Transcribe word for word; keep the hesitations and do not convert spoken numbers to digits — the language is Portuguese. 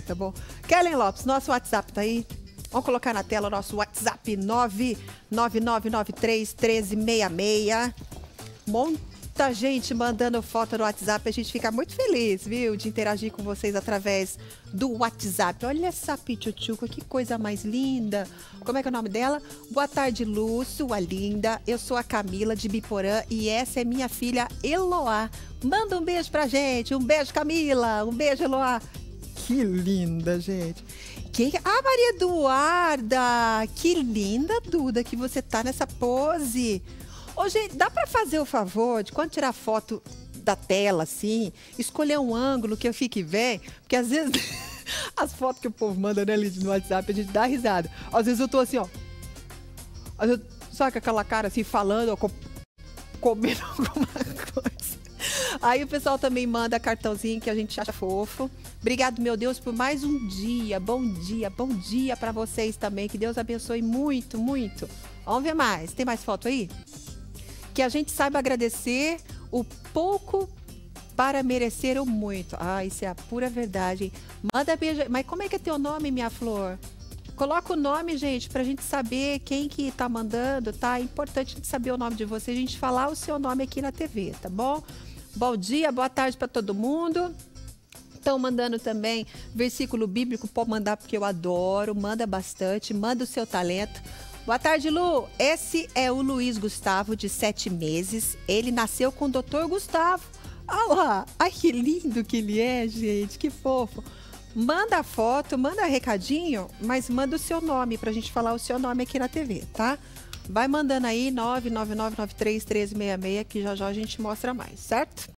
tá bom? Kellen Lopes, nosso WhatsApp tá aí. Vamos colocar na tela o nosso WhatsApp nove nove nove nove três um três seis seis. Muita gente mandando foto no WhatsApp. A gente fica muito feliz, viu? De interagir com vocês através do WhatsApp. Olha essa pichuchuca, que coisa mais linda. Como é que é o nome dela? Boa tarde, Lu, sua linda. Eu sou a Camila de Biporã e essa é minha filha Eloá. Manda um beijo pra gente. Um beijo, Camila. Um beijo, Eloá. Que linda, gente. Quem... Ah, Maria Eduarda. Que linda, Duda, que você tá nessa pose. Ô, gente, dá pra fazer o favor de quando tirar foto da tela, assim, escolher um ângulo que eu fique bem? Porque às vezes as fotos que o povo manda, né, Lidy, no WhatsApp, a gente dá risada. Às vezes eu tô assim, ó. Às vezes, sabe com aquela cara assim, falando, ó, com... comendo alguma coisa. Aí o pessoal também manda cartãozinho que a gente acha fofo. Obrigado, meu Deus, por mais um dia. Bom dia, bom dia pra vocês também. Que Deus abençoe muito, muito. Vamos ver mais. Tem mais foto aí? Que a gente saiba agradecer o pouco para merecer o muito. Ah, isso é a pura verdade. Manda beijo. Mas como é que é teu nome, minha flor? Coloca o nome, gente, pra gente saber quem que tá mandando, tá? É importante a gente saber o nome de você, a gente falar o seu nome aqui na T V, tá bom? Bom dia, boa tarde para todo mundo. Estão mandando também versículo bíblico, pode mandar porque eu adoro, manda bastante, manda o seu talento. Boa tarde, Lu. Esse é o Luiz Gustavo, de sete meses. Ele nasceu com o doutor Gustavo. Olha lá. Ai, que lindo que ele é, gente. Que fofo. Manda foto, manda recadinho, mas manda o seu nome pra gente falar o seu nome aqui na T V, tá? Vai mandando aí nove nove nove nove três um três seis seis, que já já a gente mostra mais, certo?